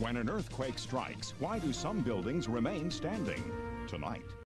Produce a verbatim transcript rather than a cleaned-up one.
When an earthquake strikes, why do some buildings remain standing? Tonight.